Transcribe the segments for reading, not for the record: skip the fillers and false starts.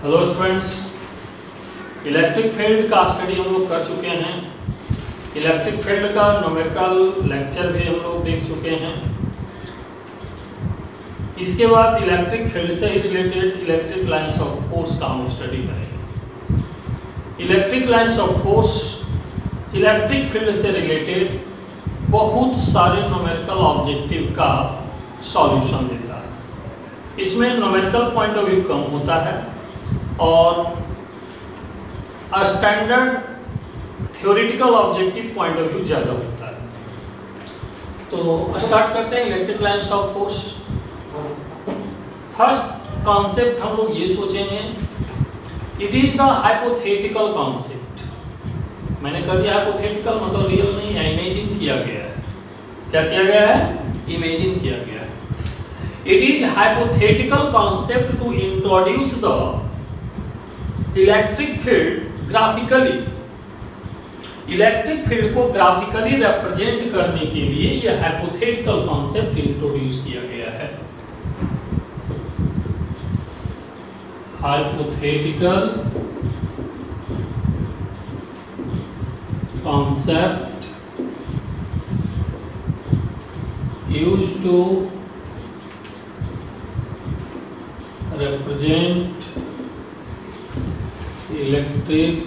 Hello students, electric field का study हम लोग कर चुके हैं। इलेक्ट्रिक फील्ड का न्यूमेरिकल लेक्चर भी हम लोग देख चुके हैं। इसके बाद इलेक्ट्रिक फील्ड से ही related electric lines of force का हम स्टडी करेंगे। Electric lines of force electric field से रिलेटेड बहुत सारे न्यूमेरिकल ऑब्जेक्टिव का सॉल्यूशन देता है। इसमें न्यूमेरिकल पॉइंट ऑफ व्यू कम होता है और standard theoretical objective point of view ज़्यादा होता है। तो स्टार्ट करते हैं electric lines of force. First concept हम लोग ये सोचेंगे, it is the hypothetical concept. मैंने कह दिया हाइपोथेटिकल मतलब रियल नहीं है, इमेजिन किया गया है। क्या किया गया है? इमेजिन किया गया है। It is hypothetical concept to introduce the electric field graphically. Electric field को ग्राफिकली रिप्रेजेंट करने के लिए यह हाइपोथेटिकल कॉन्सेप्ट इंट्रोड्यूस किया गया है। Hypothetical concept used to represent electric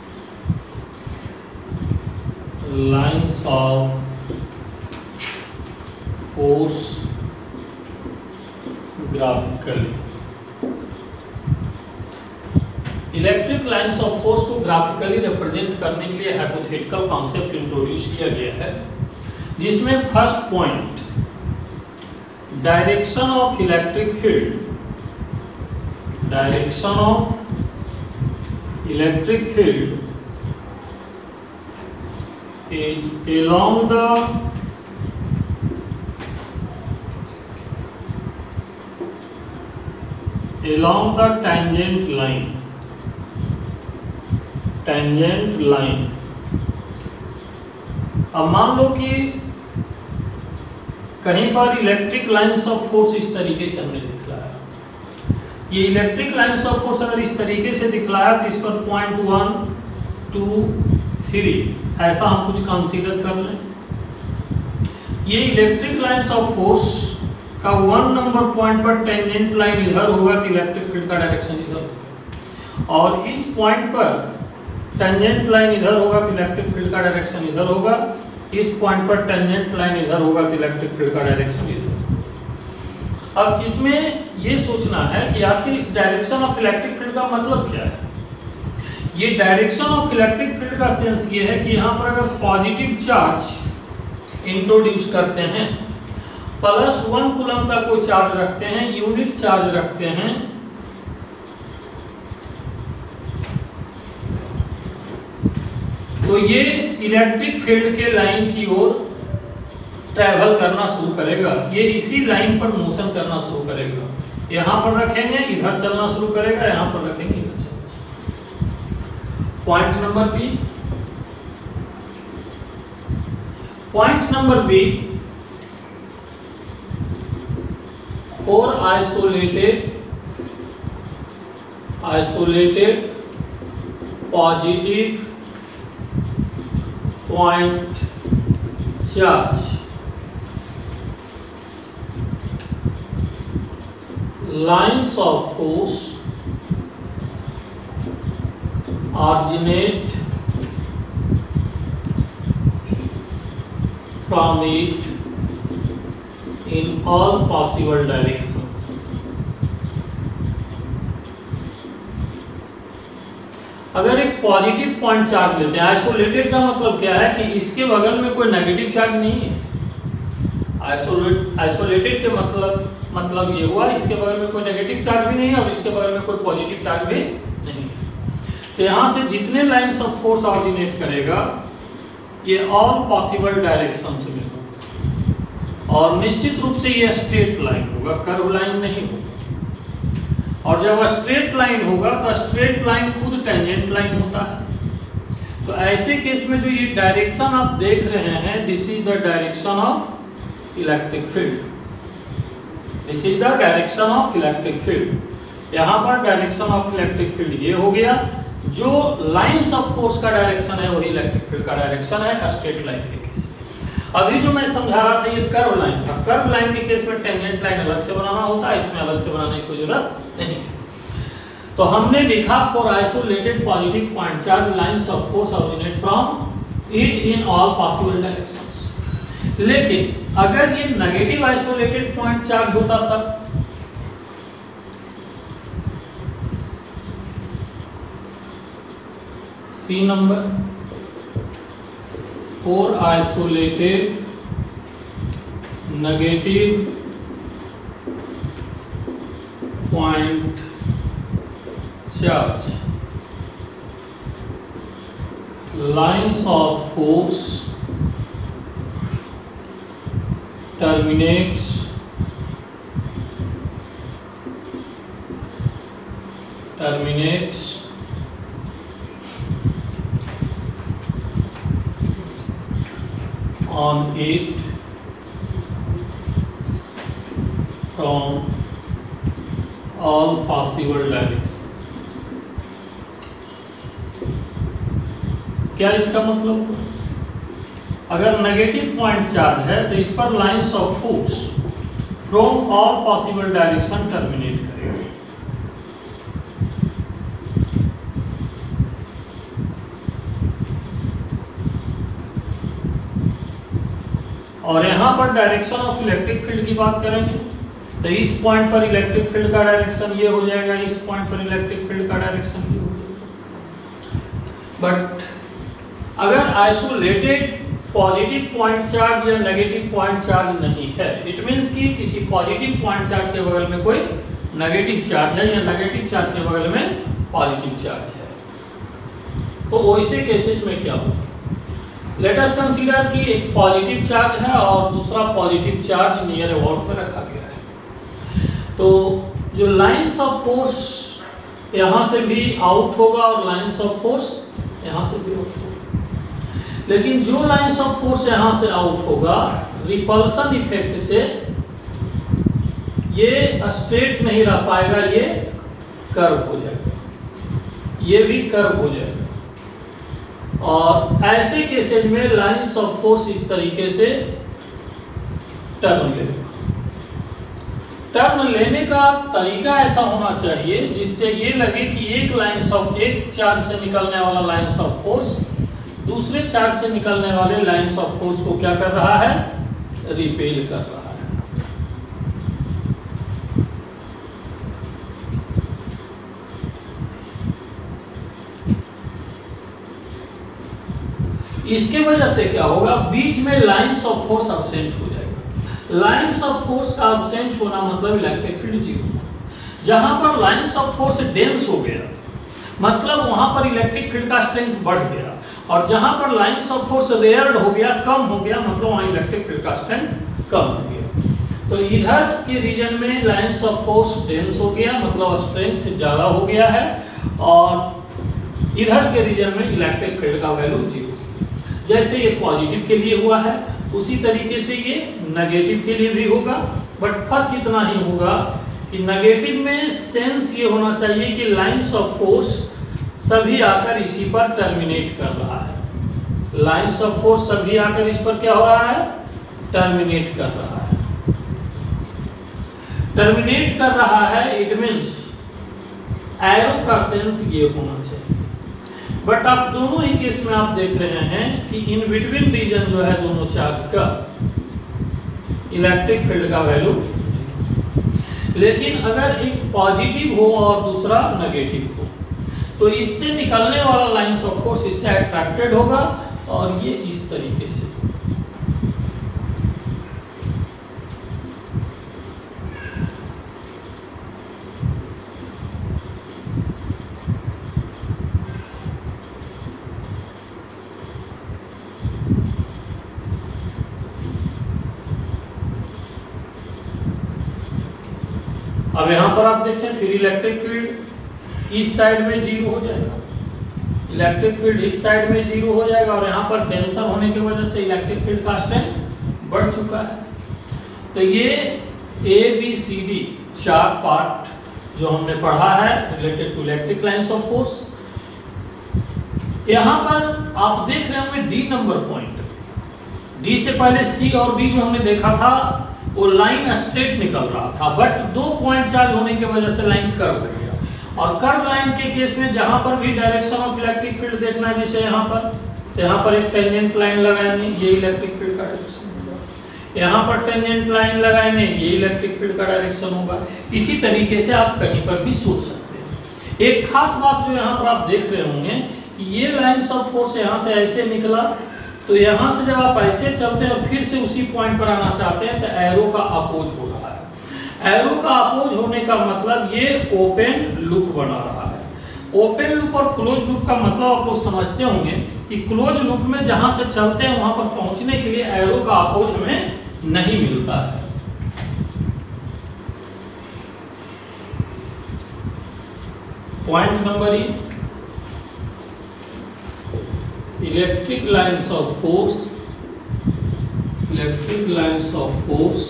lines of force graphically। Electric lines of force को graphically represent करने के लिए हाइपोथेटिकल कॉन्सेप्ट इंट्रोड्यूस किया गया है, जिसमें first point direction of electric field, direction of electric field is along the tangent line। अब मान लो कि कहीं पर इलेक्ट्रिक लाइंस ऑफ फोर्स इस तरीके से हमने दिखलाया। ये इलेक्ट्रिक लाइंस ऑफ फोर्स अगर इस तरीके से दिखलाया तो इस पर पॉइंट 1, 2, 3 ऐसा हम कुछ कंसीडर कर लें। ये इलेक्ट्रिक लाइंस ऑफ फोर्स का 1 नंबर पॉइंट पर टेंजेंट लाइन इधर होगा तो इलेक्ट्रिक फील्ड का डायरेक्शन इधर, और इस पॉइंट पर टेंजेंट लाइन इधर होगा तो इलेक्ट्रिक फील्ड का डायरेक्शन इधर होगा। इस पॉइंट पर टेंजेंट लाइन इधर होगा तो इलेक्ट्रिक फील्ड का डायरेक्शन इधर। अब इसमें ये सोचना है कि आखिर इस डायरेक्शन ऑफ इलेक्ट्रिक फील्ड का मतलब क्या है। ये डायरेक्शन ऑफ इलेक्ट्रिक फील्ड का सेंस ये है कि यहाँ पर अगर पॉजिटिव चार्ज इंट्रोड्यूस करते हैं, +1 कूलम का कोई चार्ज रखते हैं, यूनिट चार्ज रखते हैं, तो ये इलेक्ट्रिक फील्ड के लाइन की ओर ट्रैवल करना शुरू करेगा। ये इसी लाइन पर मोशन करना शुरू करेगा। यहाँ पर रखेंगे इधर चलना शुरू करेगा, यहाँ पर रखेंगे इधर चलना। पॉइंट नंबर बी, और isolated positive point charge lines of force originate from it in all possible directions। अगर एक पॉजिटिव पॉइंट चार्ज लेते हैं, आइसोलेटेड का मतलब क्या है कि इसके बगल में कोई नेगेटिव चार्ज नहीं है। आइसोलेटेड के मतलब ये हुआ इसके बगल में कोई नेगेटिव चार्ज भी नहीं है और इसके बगल में कोई पॉजिटिव चार्ज भी नहीं है। तो यहाँ से जितने लाइंस ऑफ फोर्स ऑरिजिनेट करेगा ये ऑल पॉसिबल डायरेक्शंस में होगा, और निश्चित रूप से ये स्ट्रेट लाइन होगा, कर्व लाइन नहीं होगा। और जब स्ट्रेट लाइन होगा तो स्ट्रेट लाइन खुद टेंजेंट लाइन होता है। तो ऐसे केस में जो ये डायरेक्शन आप देख रहे हैं, this is the direction of electric field. This is the direction of electric field. यहाँ पर डायरेक्शन ऑफ इलेक्ट्रिक फील्ड ये हो गया, जो लाइंस ऑफ फोर्स का डायरेक्शन है वही इलेक्ट्रिक फील्ड का डायरेक्शन है स्ट्रेट लाइन के केस में। अभी जो मैं समझा रहा था ये कर्व लाइन था, कर्व लाइन के केस में टेंजेंट लाइन अलग से बनाना होता है, इसमें अलग से बनाने की कोई जरूरत नहीं है। तो हमने लिखा for isolated positive point charge lines of force originate from it in all possible directions. लेकिन अगर ये नेगेटिव आइसोलेटेड पॉइंट चार्ज होता तब C number for isolated negative point charge lines of force terminates on it from all possible directions। क्या इसका मतलब? अगर negative point charge है तो इस पर lines of force from all possible direction terminate करेगा। और यहां पर डायरेक्शन ऑफ इलेक्ट्रिक फील्ड की बात करेंगे तो इस पॉइंट पर इलेक्ट्रिक फील्ड का डायरेक्शन ये हो जाएगा, इस पॉइंट पर इलेक्ट्रिक फील्ड का डायरेक्शन ये हो जाएगा। बट अगर आइसोलेटेड पॉजिटिव पॉइंट चार्ज या नेगेटिव पॉइंट चार्ज नहीं है, इट मींस कि किसी पॉजिटिव पॉइंट चार्ज के बगल में कोई नेगेटिव चार्ज है या नेगेटिव चार्ज के बगल में पॉजिटिव चार्ज है, तो वैसे केसेस में क्या होगा? लेट अस कंसीडर कि एक पॉजिटिव चार्ज है और दूसरा पॉजिटिव चार्ज नियर अबाउट में रखा गया है, तो जो लाइंस ऑफ फोर्स यहाँ से भी आउट होगा और लाइंस ऑफ फोर्स यहाँ से भी आउट होगा। लेकिन जो लाइंस ऑफ फोर्स यहां से आउट होगा रिपल्सन इफेक्ट से ये स्ट्रेट नहीं रह पाएगा, ये कर्व हो जाएगा, ये भी कर्व हो जाएगा। और ऐसे केसेज में लाइंस ऑफ फोर्स इस तरीके से टर्न लेगा। टर्न लेने का तरीका ऐसा होना चाहिए जिससे ये लगे कि एक चार्ज से निकलने वाला लाइंस ऑफ फोर्स दूसरे चार्ज से निकलने वाले लाइंस ऑफ फोर्स को क्या कर रहा है? रिपेल कर रहा है। इसके वजह से क्या होगा? बीच में लाइंस ऑफ फोर्स एब्सेंट हो जाएगा। लाइंस ऑफ फोर्स का एब्सेंट होना मतलब इलेक्ट्रिक फील्ड जीरो। जहां पर लाइंस ऑफ फोर्स डेंस हो गया मतलब वहां पर इलेक्ट्रिक फील्ड का स्ट्रेंथ बढ़ गया, और जहां पर लाइंस ऑफ फोर्स रेयर्ड हो गया, कम हो गया, मतलब वहां इलेक्ट्रिक फील्ड का स्ट्रेंथ कम हो गया। तो इधर के रीजन में लाइंस ऑफ फोर्स डेंस हो गया मतलब स्ट्रेंथ ज्यादा हो गया है, और इधर के रीजन में इलेक्ट्रिक फील्ड का वैल्यू जीरो। जैसे ये पॉजिटिव के लिए हुआ है उसी तरीके से ये नेगेटिव के लिए भी होगा, बट फर्क इतना ही होगा कि नेगेटिव में सेंस ये होना चाहिए कि लाइंस ऑफ फोर्स सभी आकर इसी पर टर्मिनेट कर रहा है। लाइंस ऑफ फोर्स सभी आकर इस पर क्या हो रहा है? टर्मिनेट कर रहा है। टर्मिनेट कर रहा है इट मींस एरो का सेंस ये होना चाहिए। बट आप दोनों ही केस में आप देख रहे हैं कि इन बिटवीन रीजन जो है दोनों चार्ज का इलेक्ट्रिक फील्ड का वैल्यू, लेकिन अगर एक पॉजिटिव हो और दूसरा नेगेटिव हो तो इससे निकलने वाला लाइंस ऑफ फोर्स इससे अट्रैक्टेड होगा और ये इस तरीके से। अब यहां पर आप देखें फिर इलेक्ट्रिक फील्ड इस साइड में जीरो हो जाएगा, इलेक्ट्रिक फील्ड इस साइड में जीरो हो जाएगा, और यहाँ पर टेंशन होने की वजह से इलेक्ट्रिक फील्ड का स्ट्रेंथ बढ़ चुका है। तो ये ABCD चार पार्ट जो हमने पढ़ा है related to electric lines of force. यहां पर आप देख रहे होंगे डी नंबर पॉइंट, डी से पहले सी और बी जो हमने देखा था वो लाइन स्ट्रेट निकल रहा था, बट 2 पॉइंट चार्ज होने की वजह से लाइन कर्व हो गया। और कर्व लाइन के केस में जहां पर भी डायरेक्शन ऑफ इलेक्ट्रिक फील्ड देखना है, जैसे यहाँ पर, तो यहाँ पर एक टेंजेंट लाइन लगाएंगे, ये इलेक्ट्रिक फील्ड का डायरेक्शन होगा। यहाँ पर टेंजेंट लाइन लगाएंगे, ये इलेक्ट्रिक फील्ड का डायरेक्शन होगा। इसी तरीके से आप कहीं पर भी सोच सकते हैं। एक खास बात जो यहाँ पर आप देख रहे होंगे कि ये लाइन्स ऑफ फोर्स यहाँ से ऐसे निकला, तो यहाँ से जब आप ऐसे चलते हैं और फिर से उसी पॉइंट पर आना चाहते हैं तो एरो का अपोज हो रहा है। एरो का अपोज होने का मतलब ये ओपन लूप बना रहा है। ओपन लूप और क्लोज लूप का मतलब आप लोग समझते होंगे कि क्लोज लूप में जहां से चलते हैं वहां पर पहुंचने के लिए एरो का अपोज हमें नहीं मिलता है। Point number E, electric lines of force, electric lines of force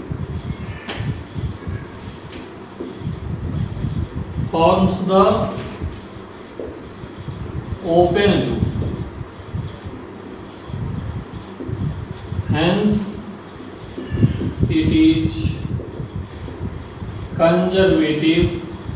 forms the open loop, hence it is conservative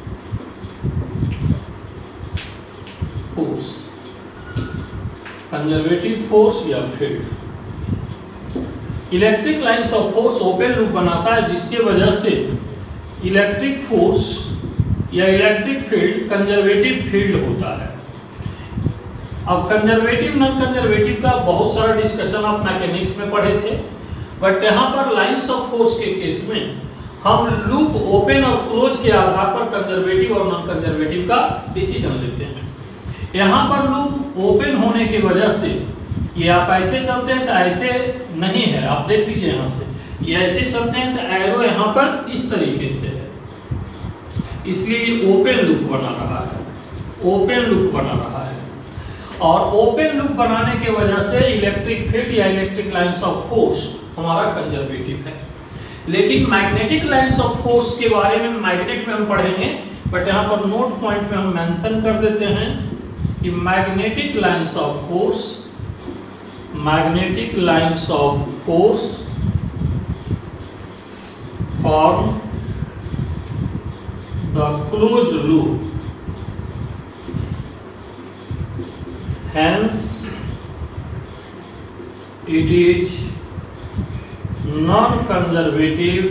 force, conservative force या field. Electric lines of force open loop बनाता है, जिसके वजह से इलेक्ट्रिक फोर्स या electric field conservative field होता है। अब कंजर्वेटिव नॉन कंजर्वेटिव का बहुत सारा डिस्कशन आप मैकेनिक्स में पढ़े थे, बट यहाँ पर लाइन्स ऑफ फोर्स के केस में हम लूप ओपन और क्लोज के आधार पर कंजर्वेटिव और नॉन कंजर्वेटिव का डिसीजन लेते हैं। यहाँ पर लूप ओपन होने की वजह से ये आप ऐसे चलते हैं तो ऐसे नहीं है, आप देख लीजिए यहाँ से, ये ऐसे चलते हैं तो एरो यहाँ पर इस तरीके से है, इसलिए ओपन लूप बना रहा है, ओपन लूप बना रहा है। और ओपन लूप बनाने के वजह से इलेक्ट्रिक फील्ड या इलेक्ट्रिक लाइंस ऑफ फोर्स हमारा कंजर्वेटिव है। लेकिन मैग्नेटिक लाइंस ऑफ फोर्स के बारे में मैग्नेट में हम पढ़ेंगे, बट यहाँ पर नोट पॉइंट में हम मेंशन कर देते हैं कि magnetic lines of force, magnetic lines of force form the closed loop, hence it is non-conservative,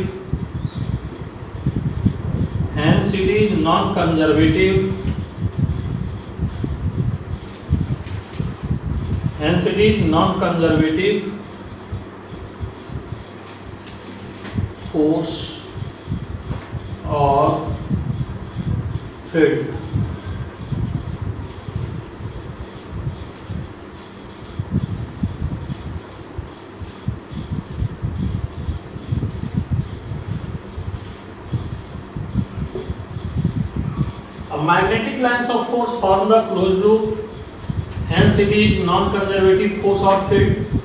hence it is non-conservative, hence it is non-conservative force or field। Magnetic lines of force form the closed loop, hence it is non-conservative force or field।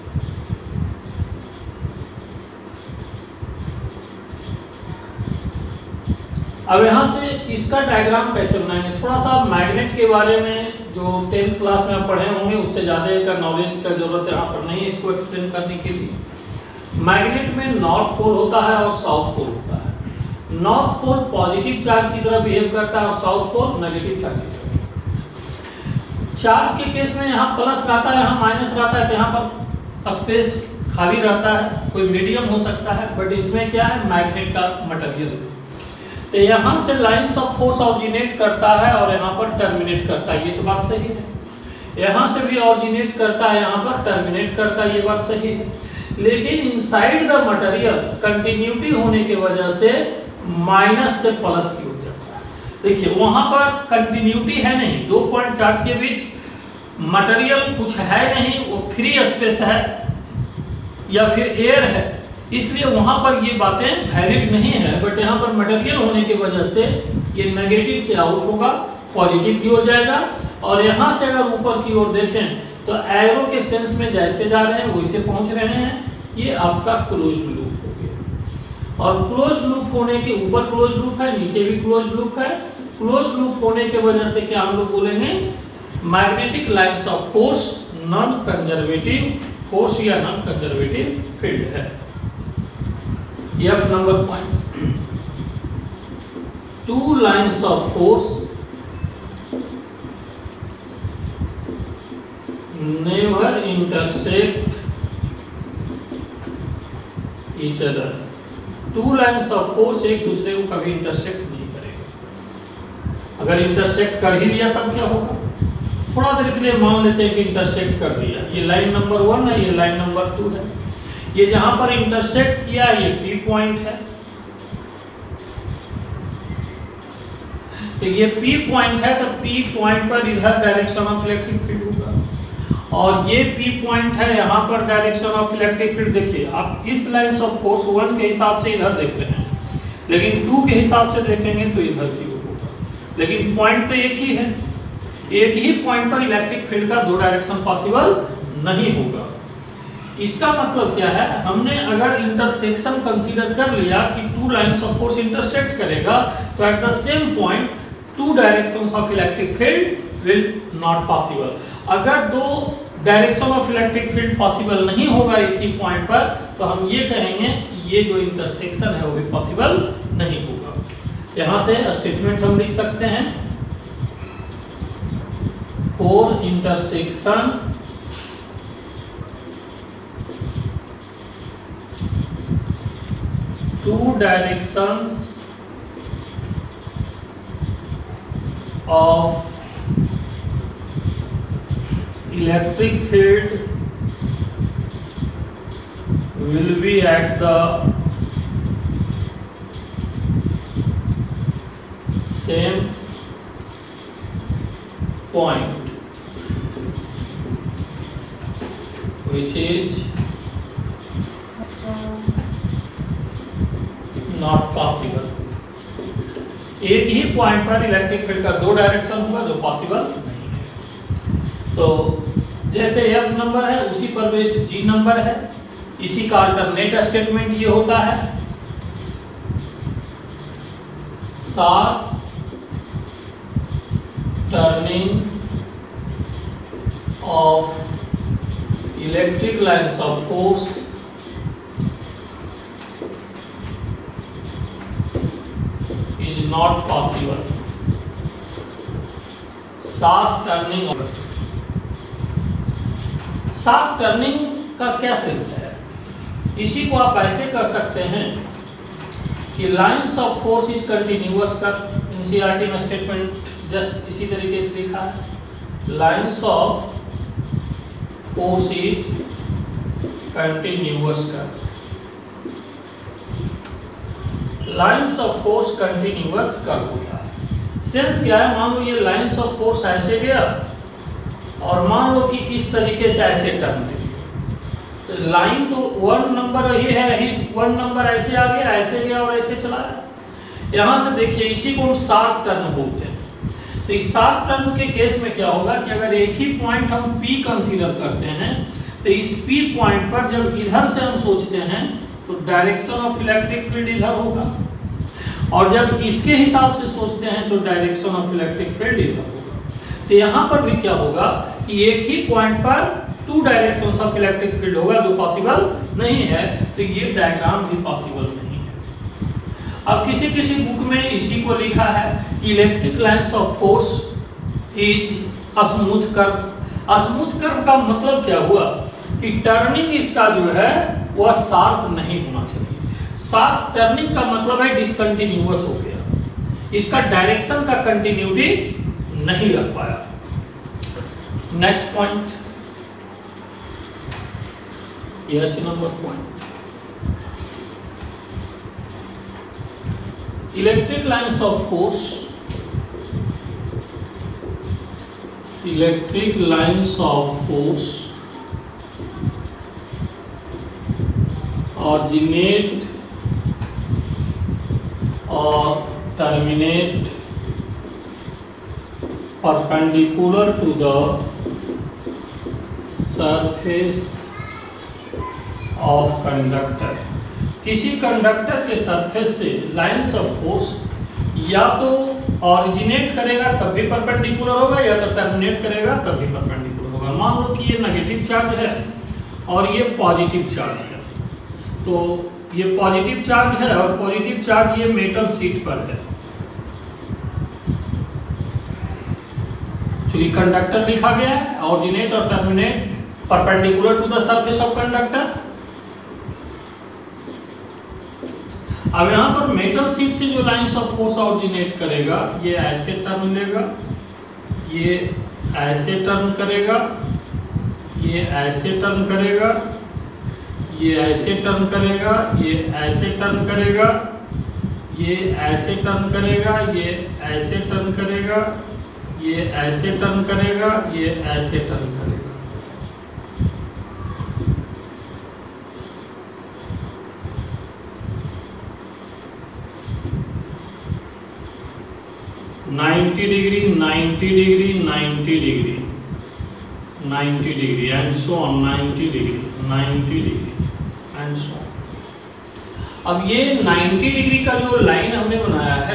अब यहाँ से इसका diagram कैसे बनाएंगे, थोड़ा सा magnet के बारे में जो 10th क्लास में आप पढ़े होंगे उससे ज़्यादा का नॉलेज का जरूरत यहाँ पर नहीं है इसको एक्सप्लेन करने के लिए। मैग्नेट में नॉर्थ पोल होता है और साउथ पोल होता है। नॉर्थ पोल पॉजिटिव चार्ज की तरह बिहेव करता है और साउथ पोल नेगेटिव चार्ज की तरह। चार्ज के केस में यहाँ प्लस रहता है, यहाँ माइनस रहता है, तो यहाँ पर स्पेस खाली रहता है, कोई मीडियम हो सकता है, बट इसमें क्या है, मैग्नेट का मटेरियल। तो यहाँ से लाइंस ऑफ फोर्स ऑरिजिनेट करता है और यहाँ पर टर्मिनेट करता है, ये तो बात सही है। यहाँ से भी ऑरिजिनेट करता है, यहाँ पर टर्मिनेट करता है, ये बात सही है। लेकिन इनसाइड द मटेरियल कंटिन्यूटी होने की वजह से माइनस से प्लस की ओर जाता है। देखिए वहां पर कंटिन्यूटी है नहीं, 2 पॉइंट चार्ज के बीच मटेरियल कुछ है नहीं, वो फ्री स्पेस है या फिर एयर है, इसलिए वहां पर ये बातें वैलिड नहीं है। बट यहाँ पर मटेरियल होने की वजह से ये नेगेटिव से आउट होगा, पॉजिटिव की ओर जाएगा। और यहाँ से अगर ऊपर की ओर देखें तो एरो के सेंस में जैसे जा रहे हैं वैसे पहुंच रहे हैं, ये आपका क्लोज्ड लूप हो गया। और क्लोज लूप होने के ऊपर क्लोज लूप है, नीचे भी क्लोज लूप है। क्लोज लूप होने के वजह से क्या हम लोग बोलेंगे, magnetic lines of force non conservative force या नॉन कंजर्वेटिव फील्ड है। यह number point, two lines of force never intersect each other. Two lines of force एक दूसरे को कभी इंटरसेक्ट नहीं करेगा। अगर इंटरसेक्ट कर ही दिया तब क्या होगा, थोड़ा देर के लिए मान लेते हैं कि इंटरसेक्ट कर दिया, ये लाइन नंबर 1 है, ये लाइन नंबर 2 है, ये जहां पर इंटरसेक्ट किया ये P पॉइंट है, तो ये P पॉइंट है, तो P पॉइंट पर इधर डायरेक्शन ऑफ इलेक्ट्रिक फील्ड होगा, और ये P पॉइंट है, यहाँ पर डायरेक्शन ऑफ इलेक्ट्रिक फील्ड। देखिए आप इस लाइंस ऑफ फोर्स 1 के हिसाब से इधर देख रहे हैं, लेकिन 2 के हिसाब से देखेंगे तो इधर की ओर होगा, लेकिन पॉइंट तो एक ही है। एक ही पॉइंट पर इलेक्ट्रिक फील्ड का दो डायरेक्शन पॉसिबल नहीं होगा। इसका मतलब क्या है, हमने अगर इंटरसेक्शन कंसीडर कर लिया कि two lines of force intersect करेगा, तो at the same point two directions of electric field will not possible. अगर दो direction of electric field possible नहीं होगा एक ही पॉइंट पर, तो हम ये कहेंगे कि ये जो इंटरसेक्शन है वो भी पॉसिबल नहीं होगा। यहां से स्टेटमेंट हम लिख सकते हैं, for intersection two directions of electric field will be at the same point which is not possible। एक ही पॉइंट पर इलेक्ट्रिक फील्ड का दो डायरेक्शन होगा जो पॉसिबल नहीं है। तो जैसे F नंबर है उसी पर बेस्ड G नंबर है, इसी का अल्टरनेट स्टेटमेंट ये होता है, sharp turning of electric lines of force not possible। Sharp turning, sharp turning का क्या सेंस है, इसी को आप ऐसे कर सकते हैं कि lines of force is continuous curve, NCERT में स्टेटमेंट जस्ट इसी तरीके से लिखा है, lines of force is continuous curve. Lines of force continuous curve होता है। सेंस क्या है, मान लो ये लाइंस ऑफ फोर्स ऐसे गया और मान लो कि इस तरीके से ऐसे टर्न दे, तो लाइन तो 1 नंबर ये है, ही 1 नंबर ऐसे आ गया, ऐसे गया और ऐसे चला है। यहाँ से देखिए इसी को हम शार्प टर्न बोलते हैं। तो इस शार्प टर्न के केस में क्या होगा कि अगर एक ही पॉइंट हम P कंसीडर करते हैं, तो इस P पॉइंट पर जब इधर से हम सोचते हैं तो डायरेक्शन ऑफ इलेक्ट्रिक फील्ड इधर होगा, और जब इसके हिसाब से सोचते हैं तो डायरेक्शन ऑफ इलेक्ट्रिक फील्ड इधर होगा। तो यहाँ पर भी क्या होगा कि एक ही पॉइंट पर two directions of electric field होगा जो पॉसिबल नहीं है, तो ये डायग्राम भी पॉसिबल नहीं है। अब किसी किसी बुक में इसी को लिखा है, electric lines of force is smooth curve. Smooth curve का मतलब क्या हुआ कि टर्निंग इसका जो है वह शार्प नहीं होना चाहिए। शार्प टर्निंग का मतलब है डिसकंटिन्यूअस हो गया, इसका डायरेक्शन का कंटिन्यूटी नहीं रख पाया। नेक्स्ट पॉइंट, यह number point, electric lines of force, electric lines of force originate or terminate perpendicular to the surface of conductor। किसी कंडक्टर के सरफेस से लाइंस ऑफ फोर्स या तो ऑरिजिनेट करेगा तब भी परपेंडिकुलर होगा, या तो टर्मिनेट करेगा तब भी परपेंडिकुलर होगा। मान लो कि ये नेगेटिव चार्ज है और ये पॉजिटिव चार्ज है, तो ये पॉजिटिव चार्ज है और पॉजिटिव चार्ज ये मेटल शीट पर है। चूंकि कंडक्टर लिखा गया है, ऑरिजिनेट और terminate perpendicular to the surface of conductor. अब यहां पर मेटल शीट से जो लाइंस ऑफ फोर्स ऑरिजिनेट करेगा, ये ऐसे टर्न लेगा, ये ऐसे टर्न करेगा, ये ऐसे टर्न करेगा, ये ऐसे टर्न करेगा, ये ऐसे टर्न करेगा, ये ऐसे टर्न करेगा, ये ऐसे टर्न करेगा, ये ऐसे टर्न करेगा, ये ऐसे टर्न करेगा। Ninety degree, 90 degree, 90 degree, 90 degree and so on, 90 degree, 90 degree and so on. अब ये 90 डिग्री का जो लाइन हमने बनाया है,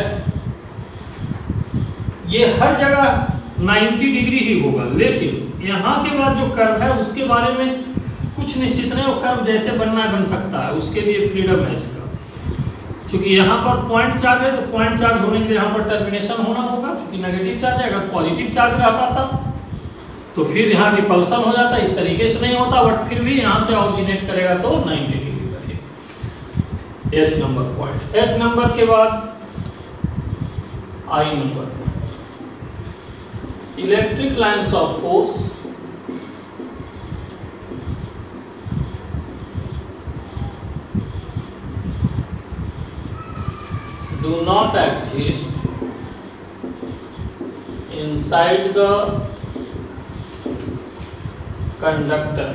ये हर जगह 90 डिग्री ही होगा, लेकिन यहाँ के बाद जो कर्व है उसके बारे में कुछ निश्चित नहीं, वो कर्व जैसे बनना है बन सकता है, उसके लिए फ्रीडम है इसका। क्योंकि यहाँ पर पॉइंट चार्ज है तो पॉइंट चार्ज होने के लिए यहाँ पर टर्मिनेशन होना होगा, क्योंकि नेगेटिव चार्ज है। अगर पॉजिटिव चार्ज रहता था तो फिर यहाँ रिपल्सन हो जाता, इस तरीके से नहीं होता, बट फिर भी यहाँ से ऑरिजिनेट करेगा तो 90 डिग्री करेगा। H number point. H number के बाद I number, electric lines of force do not exist inside the conductor.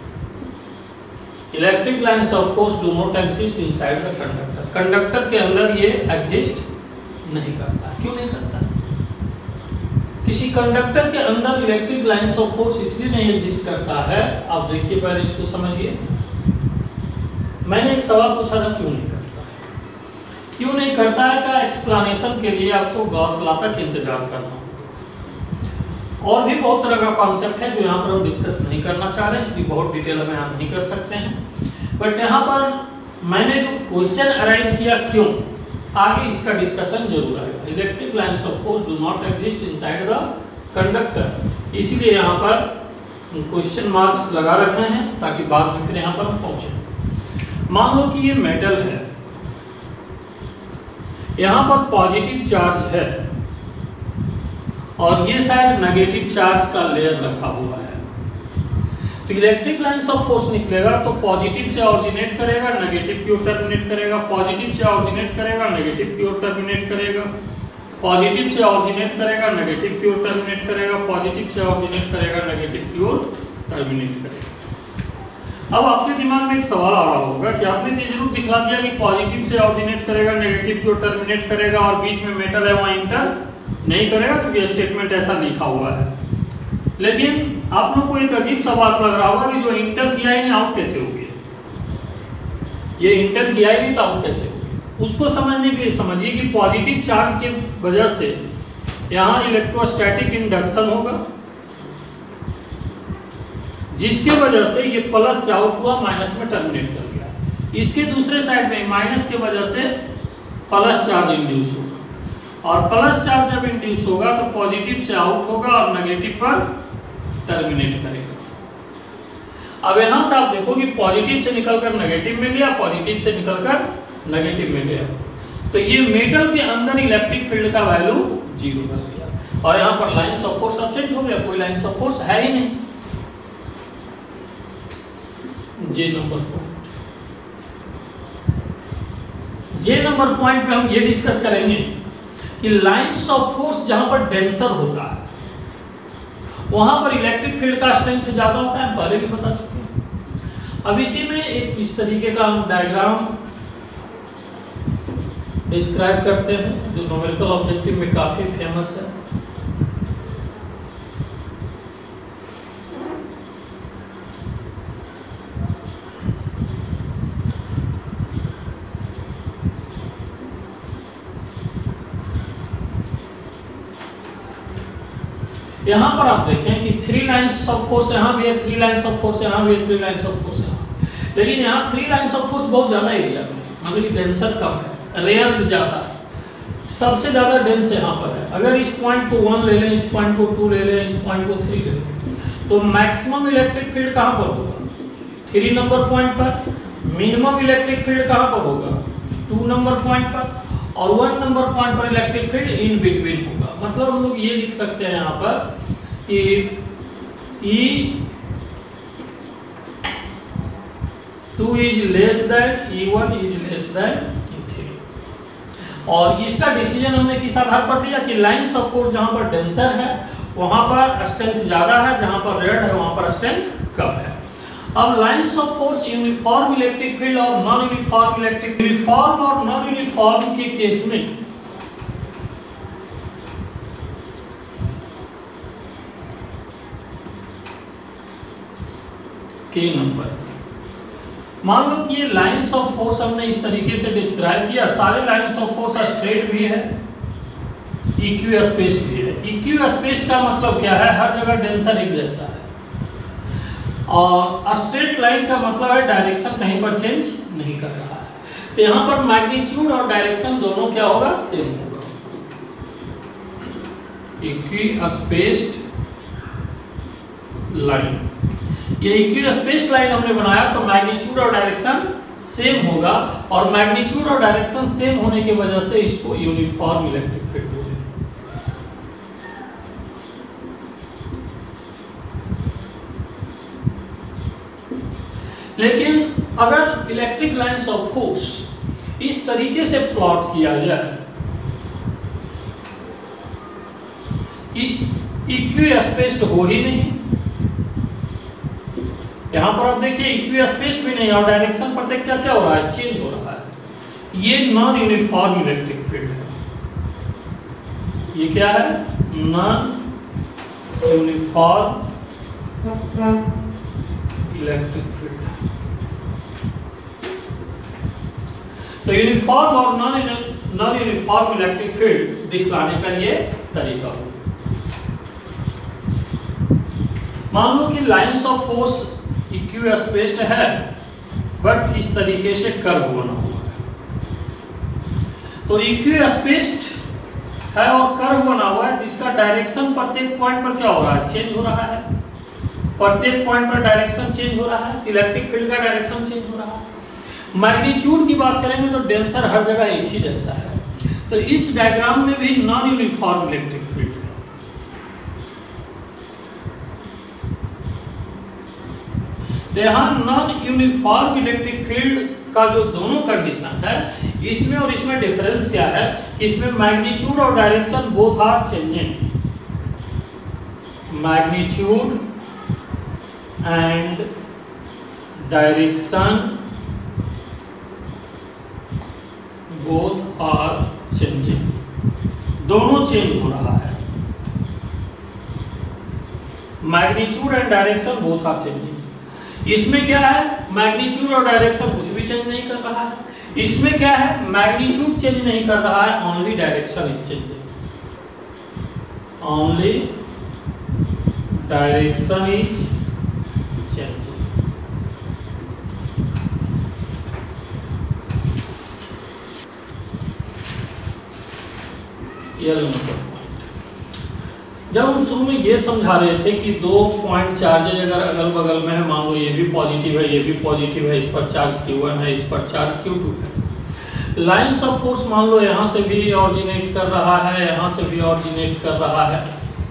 Electric lines of force do not exist inside the conductor. Conductor के अंदर ये एग्जिस्ट नहीं करता। क्यों नहीं करता? किसी कंडक्टर के अंदर इलेक्ट्रिक लाइन्स ऑफ फोर्स इसलिए नहीं एग्जिस्ट करता है, आप देखिए पहले इसको समझिए। मैंने एक सवाल पूछा था क्यों नहीं करता, क्यों नहीं करता है का एक्सप्लेनेशन के लिए आपको गॉस लॉ तक इंतजार करना होगा। और भी बहुत तरह का कॉन्सेप्ट है जो यहाँ पर हम डिस्कस नहीं करना चाह रहे हैं, क्योंकि बहुत डिटेल में हम नहीं कर सकते हैं। बट यहाँ पर मैंने जो क्वेश्चन अराइज किया क्यों, आगे इसका डिस्कशन जरूर आएगा। Electric lines of force do not exist inside the conductor, इसीलिए यहाँ पर क्वेश्चन मार्क्स लगा रखे हैं ताकि बाद में फिर यहाँ पर हम पहुंचे। मान लो कि ये मेटल है, यहाँ पर पॉजिटिव चार्ज है और ये साइड नेगेटिव चार्ज का लेयर रखा हुआ है, तो इलेक्ट्रिक लाइन्स ऑफ फोर्स निकलेगा तो पॉजिटिव से ऑरिजिनेट करेगा, नेगेटिव की ओर टर्मिनेट करेगा, पॉजिटिव से ऑरिजिनेट करेगा, नेगेटिव की ओर टर्मिनेट करेगा, पॉजिटिव से ऑरिजिनेट करेगा, नेगेटिव की ओर टर्मिनेट करेगा, पॉजिटिव से ऑरिजिनेट करेगा, नेगेटिव की ओर टर्मिनेट करेगा। अब आपके दिमाग में एक सवाल आ रहा होगा कि आपने ये जरूर दिखला दिया कि पॉजिटिव से ऑरिजिनेट करेगा, नेगेटिव की ओर टर्मिनेट करेगा और बीच में मेटल है वहाँ इंटर नहीं करेगा, क्योंकि स्टेटमेंट ऐसा लिखा हुआ है। लेकिन आप लोग को एक अजीब सा बात लग रहा होगा कि जो इंटर किया ही नहीं आउट कैसे हो गया, ये इंटर किया ही नहीं तो आउट कैसे हो गया। उसको समझने के लिए समझिए कि पॉजिटिव चार्ज के वजह से यहाँ इलेक्ट्रोस्टैटिक इंडक्शन होगा, जिसके वजह से ये प्लस से आउट हुआ, माइनस में टर्मिनेट कर गया। इसके दूसरे साइड में माइनस के वजह से प्लस चार्ज इंड्यूस होगा, और प्लस चार्ज जब इंड्यूस होगा तो पॉजिटिव से आउट होगा और नेगेटिव पर टर्मिनेट करेगा। अब यहाँ से आप देखो कि पॉजिटिव से निकलकर नेगेटिव में गया, पॉजिटिव से निकलकर नेगेटिव में गया, तो ये मेटल के अंदर इलेक्ट्रिक फील्ड का वैल्यू 0 कर दिया, और यहाँ पर लाइन्स ऑफ फोर्स एब्सेंट हो गया, कोई लाइन्स ऑफ फोर्स है ही नहीं। जे नंबर पॉइंट पे हम ये डिस्कस करेंगे कि लाइंस ऑफ फोर्स जहां पर डेंसर होता है वहां पर इलेक्ट्रिक फील्ड का स्ट्रेंथ ज्यादा होता है, पहले भी बता चुके हैं। अब इसी में एक इस तरीके का हम डायग्राम डिस्क्राइब करते हैं जो न्यूमेरिकल ऑब्जेक्टिव में काफी फेमस है। यहाँ पर आप देखें कि 3 लाइंस ऑफ फोर्स यहाँ भी है, 3 लाइंस ऑफ फोर्स यहाँ भी है, 3 लाइंस ऑफ फोर्स यहाँ, लेकिन यहाँ 3 लाइंस ऑफ फोर्स बहुत ज़्यादा एरिया में, मतलब डेंसर कम है, रेयर ज़्यादा है, सबसे ज़्यादा डेंस यहाँ पर है। अगर इस पॉइंट को 1 ले लें, इस पॉइंट को 2 ले लें, इस पॉइंट को 3 ले लें, तो मैक्सिमम इलेक्ट्रिक फील्ड कहाँ पर होगा? 3 नंबर पॉइंट पर। मिनिमम इलेक्ट्रिक फील्ड कहाँ पर होगा? 2 नंबर पॉइंट पर। और 1 नंबर पॉइंट पर इलेक्ट्रिक फील्ड इन बिटवीन होगा। मतलब हम लोग ये लिख सकते हैं यहाँ पर कि E2 is less than E1 is less than E3। और इसका डिसीजन हमने किस आधार पर दिया कि लाइंस ऑफ फोर्स जहाँ पर डेंसर है वहाँ पर स्ट्रेंथ ज़्यादा है, जहाँ पर रेड है वहाँ पर स्ट्रेंथ कम है। अब lines of force uniform electric field और नॉन यूनिफॉर्म इलेक्ट्रिक, यूनिफॉर्म और नॉन यूनिफॉर्म के केस में के नंबर, मान लो कि ये लाइंस ऑफ फोर्स हमने इस तरीके से डिस्क्राइब किया, सारे लाइंस ऑफ फोर्स स्ट्रेट भी है, इक्वी स्पेस्ड भी है। इक्वी स्पेस्ड का मतलब क्या है? हर जगह डेंसर एक जैसा है। और स्ट्रेट लाइन का मतलब है डायरेक्शन कहीं पर चेंज नहीं कर रहा है। तो यहाँ पर मैग्नीट्यूड और डायरेक्शन दोनों क्या होगा? सेम होगा। इक्वी स्पेस्ड लाइन, ये इक्वी स्पेस्ड लाइन हमने बनाया तो मैग्नीट्यूड और डायरेक्शन सेम होगा, और मैग्नीट्यूड और डायरेक्शन सेम होने की वजह से इसको यूनिफॉर्म इलेक्ट्रिक फील्ड बोलेंगे। लेकिन अगर इलेक्ट्रिक लाइंस ऑफ फोर्स इस तरीके से प्लॉट किया जाए कि इक्वी स्पेस्ड हो ही नहीं, यहां पर आप देखिए इक्वी स्पेस्ड भी नहीं और डायरेक्शन पर देख क्या हो रहा है? चेंज हो रहा है। ये नॉन यूनिफॉर्म इलेक्ट्रिक फील्ड है। ये क्या है? Non uniform electric field. तो यूनिफॉर्म और नॉन यूनिफॉर्म इलेक्ट्रिक फील्ड दिखलाने का ये तरीका हो। मान लो कि lines of force equi spaced है बट इस तरीके से कर्व बना हुआ है। तो इक्वी स्पेस्ड है और कर्व बना हुआ है, इसका डायरेक्शन प्रत्येक पॉइंट पर क्या हो रहा है? चेंज हो रहा है। प्रत्येक पॉइंट पर डायरेक्शन चेंज हो रहा है, इलेक्ट्रिक फील्ड का डायरेक्शन चेंज हो रहा है। मैग्नीट्यूड की बात करेंगे तो डेंसर हर जगह एक ही जैसा है। तो इस डायग्राम में भी नॉन यूनिफॉर्म इलेक्ट्रिक फील्ड है। तो यहाँ नॉन यूनिफॉर्म इलेक्ट्रिक फील्ड का जो दोनों कंडीशन है, इसमें और इसमें डिफरेंस क्या है? इसमें मैग्नीट्यूड और direction both are changing. Magnitude and direction both are changing, दोनों चेंज हो रहा है। Magnitude and direction both are changing. इसमें क्या है? मैग्नीट्यूड और डायरेक्शन कुछ भी चेंज नहीं कर रहा है। इसमें क्या है? मैग्नीट्यूड चेंज नहीं कर रहा है, only direction is changing. Only direction is changing. जब हम शुरू में ये समझा रहे थे कि 2 पॉइंट चार्जेज अगर अगल बगल में है, मान लो ये भी पॉजिटिव है, ये भी पॉजिटिव है, इस पर चार्ज Q1 है, इस पर चार्ज Q2 है। लाइंस ऑफ फोर्स मान लो यहाँ से भी ऑरिजिनेट कर रहा है, यहाँ से भी ऑरिजिनेट कर रहा है।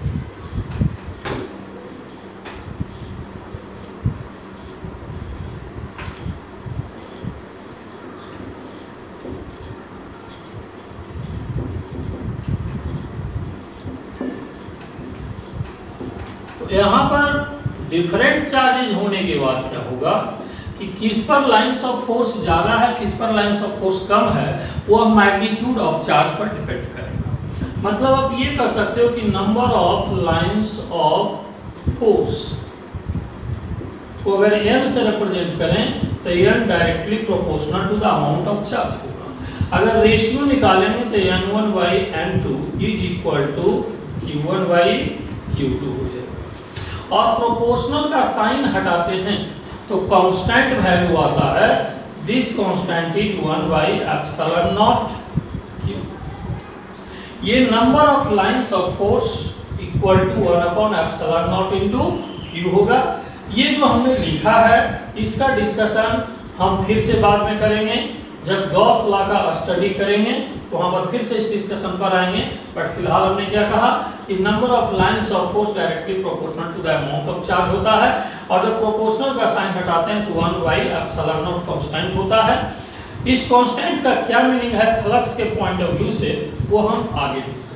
यहाँ पर डिफरेंट चार्जेज होने के बाद क्या होगा कि किस पर लाइंस ऑफ फोर्स ज़्यादा है, किस पर लाइंस ऑफ फोर्स कम है, वो मैग्नीट्यूड ऑफ चार्ज पर डिपेंड करेगा। मतलब आप ये कह सकते हो कि number of lines of force को अगर n से रिप्रेजेंट करें तो n directly proportional to the amount of charge होगा। अगर रेशियो निकालेंगे तो n1/n2 is equal to Q1/Q2 Q2 हो जाएगा। और प्रोपोर्शनल का साइन हटाते हैं तो कांस्टेंट वैल्यू आता है, दिस कांस्टेंट इज 1/ε0 Q। ये number of lines of force equal to 1/ε0 into Q होगा। ये जो हमने लिखा है इसका डिस्कशन हम फिर से बाद में करेंगे, जब गॉस लॉ का स्टडी करेंगे तो वहां पर फिर से इस डिस्कशन पर आएंगे। बट फिलहाल हमने क्या कहा कि number of lines of force directly proportional to the amount of charge होता है, और जब प्रोपोर्शनल का साइन हटाते हैं तो 1/ε0 कांस्टेंट होता है। इस कांस्टेंट का क्या मीनिंग है फ्लक्स के पॉइंट ऑफ व्यू से वो हम आगे डिस्कस